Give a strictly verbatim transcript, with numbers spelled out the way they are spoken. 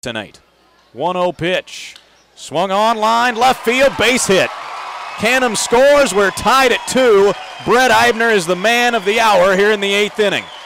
tonight. one oh pitch. Swung on line, left field, base hit. Canham scores. We're tied at two. Brett Eibner is the man of the hour here in the eighth inning.